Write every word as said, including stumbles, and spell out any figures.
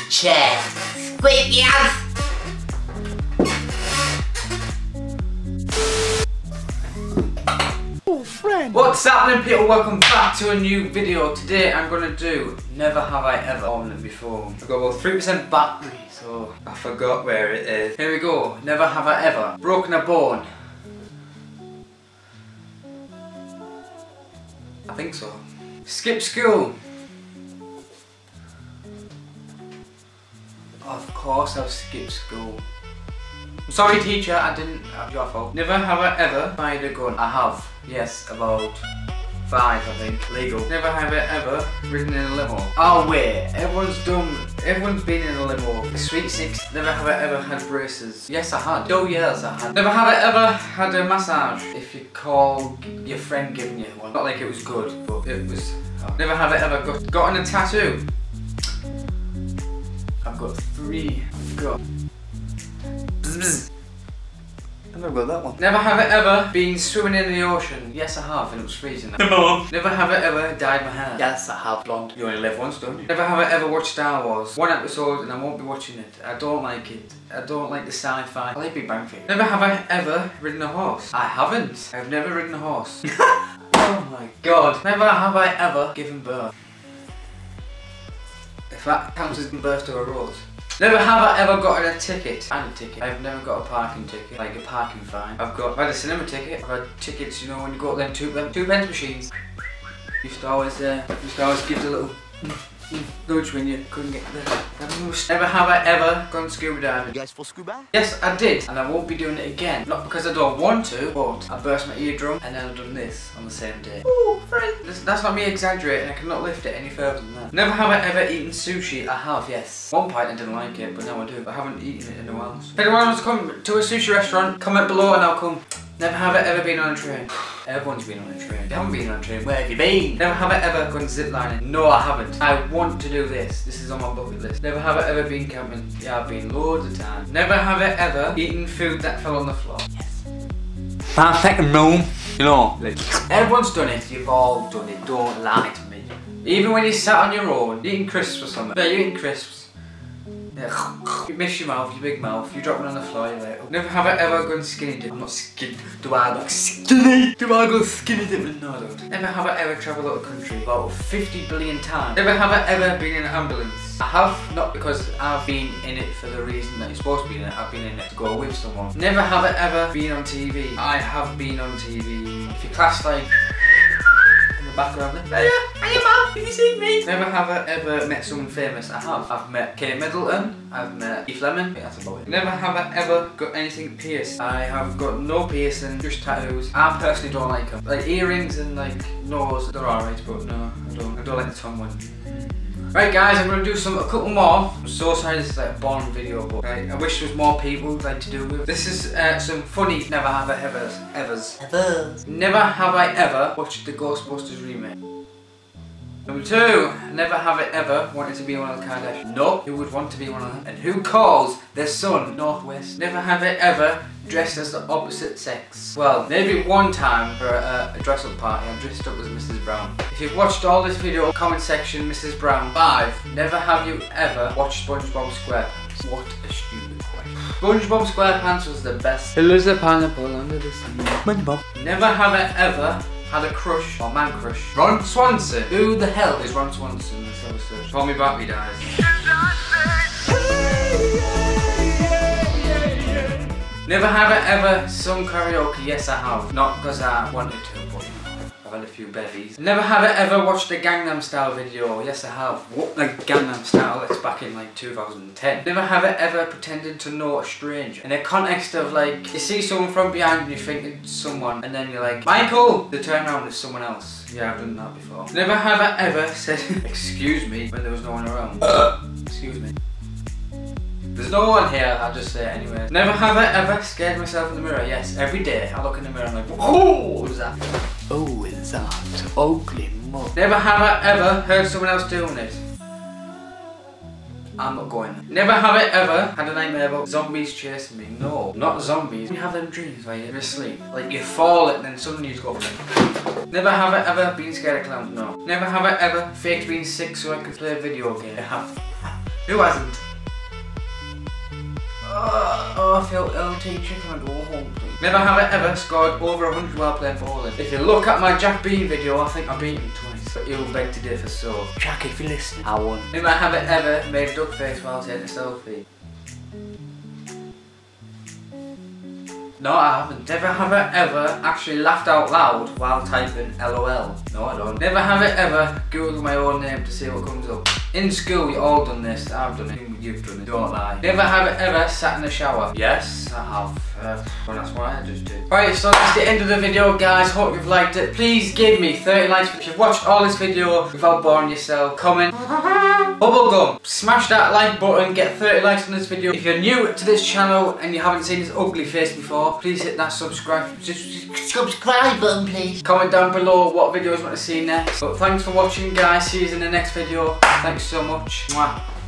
chair. Squeaky house. What's happening, people? Welcome back to a new video. Today I'm gonna do Never Have I Ever on before. I've got about three percent battery, so I forgot where it is. Here we go. Never have I ever broken a bone. I think so. Skip school. Of course I've skipped school. I'm sorry, teacher, I didn't. It's your fault. Never have I ever fired a gun. I have. Yes, about five, I think. Legal. Never have I ever ridden in a limo. Oh wait, everyone's done. Everyone's been in a limo. Sweet six. Never have I ever had braces. Yes, I had. Oh yes, I had. Never have I ever had a massage. If you call your friend giving you one. Not like it was good, but it was. Oh. Never have I ever got gotten a tattoo. I've got three. I've got. Bzz, bzz. I've never got that one. Never have I ever been swimming in the ocean. Yes, I have, and it was freezing. Mom. Never have I ever dyed my hair. Yes, I have. Blonde. You only live once, don't you? Never have I ever watched Star Wars. One episode, and I won't be watching it. I don't like it. I don't like the sci-fi. I like Big Bang Theory. Never have I ever ridden a horse. I haven't. I've never ridden a horse. Oh my god. Never have I ever given birth. If that counts as giving birth to a rose. Never have I ever gotten a ticket. And a ticket. I've never got a parking ticket, like a parking fine. I've got, I've had a cinema ticket. I've had tickets, you know, when you go to them two, them two pence machines. Used to always, uh, used to always give the little nudge when you couldn't get there. Never have I ever gone scuba diving. You guys full scuba? Yes, I did, and I won't be doing it again. Not because I don't want to, but I burst my eardrum and then I've done this on the same day. Ooh, friend. That's, that's not me exaggerating. I cannot lift it any further than that. Never have I ever eaten sushi. I have, yes. One point I didn't like it, but now I do. I haven't eaten it in a while. If anyone wants to come to a sushi restaurant, comment below and I'll come. Never have I ever been on a train. Everyone's been on a train. You haven't been on a train. Where have you been? Never have I ever gone ziplining. No, I haven't. I want to do this. This is on my bucket list. Never have I ever been camping. Yeah, I've been loads of times. Never have I ever eaten food that fell on the floor. Yes. Five second room. You know, like, everyone's done it. You've all done it. Don't lie to me. Even when you sat on your own, eating crisps or something. Yeah, you're eating crisps. Yeah. You miss your mouth, your big mouth, you drop it on the floor, you're like, oh. Never have I ever gone skinny dip. I'm not skinny. Do I look skinny? Do I go skinny dip? No, I don't. Never have I ever travelled out of the country about fifty billion times. Never have I ever been in an ambulance. I have, not because I've been in it for the reason that you're supposed to be in it. I've been in it to go with someone. Never have I ever been on T V. I have been on T V. If you class like background there. Hiya, hiya mum, have you seen me? Never have I ever met someone famous. I have. I've met Kate Middleton, I've met Keith Lemon. That's about it. Never have I ever got anything pierced. I have got no piercing, just tattoos. I personally don't like them. Like earrings and like nose, they're alright, but no, I don't. I don't like the tongue one. Right guys, I'm going to do some, a couple more. I'm so sorry this is like a boring video, but right, I wish there was more people like to do with. This is uh, some funny Never Have I Ever, Evers. Evers. Never have I ever watched the Ghostbusters remake. Number two, never have I ever wanted to be one of the Kardashians. No, who would want to be one of them? And who calls their son Northwest? Never have I ever dressed as the opposite sex. Well, maybe one time for a, a dress-up party, I dressed up as Missus Brown. If you've watched all this video, comment section, Missus Brown. Five, never have you ever watched SpongeBob SquarePants. What a stupid question. SpongeBob SquarePants was the best. It was a pineapple under the sun. SpongeBob. Never have I ever had a crush, or man crush. Ron Swanson. Who the hell is Ron Swanson? Let's have a search. Call me back, me dies. Never have I ever sung karaoke. Yes, I have. Not because I wanted to, but I've had a few bevies. Never have I ever watched a Gangnam Style video. Yes, I have. What? Like Gangnam Style? It's back in like two thousand ten. Never have I ever pretended to know a stranger. In the context of like, you see someone from behind and you think it's someone, and then you're like, Michael! They turn around, it's someone else. Yeah, I've done that before. Never have I ever said, excuse me, when there was no one around. Excuse me. There's no one here, I'll just say it anyway. Never have I ever scared myself in the mirror. Yes, every day I look in the mirror and I'm like, oh, what was that? Oh, is that ugly mug? Never have I ever heard someone else doing it. I'm not going. Never have I ever had a nightmare about zombies chasing me. No, not zombies. You have them dreams where you're asleep. Like you fall and then suddenly you just go. Never have I ever been scared of clowns. No. Never have I ever faked being sick so I could play a video game. I have. Who hasn't? Oh, oh, I feel ill, teacher. Can I go home, please? Never have I ever scored over one hundred while playing bowling. If you look at my Jack Bean video, I think I beat him twice. But you'll beg to differ, so Jack, if you're listening, I won. Never have I ever made a duck face while taking a selfie. No, I haven't. Never have I ever actually laughed out loud while typing LOL. No, I don't. Never have I ever Googled my own name to see what comes up. In school, you all done this. I've done it. You've done it. Don't lie. Never have I ever sat in the shower. Yes, I have. Uh, well, that's what I just did. Right, so that's the end of the video, guys. Hope you've liked it. Please give me thirty likes if you've watched all this video without boring yourself. Comment. Bubblegum. Smash that like button. Get thirty likes on this video. If you're new to this channel and you haven't seen this ugly face before, please hit that subscribe. Just subscribe button, please. Comment down below what videos you want to see next. But thanks for watching, guys. See you in the next video. Thanks so much. Mwah.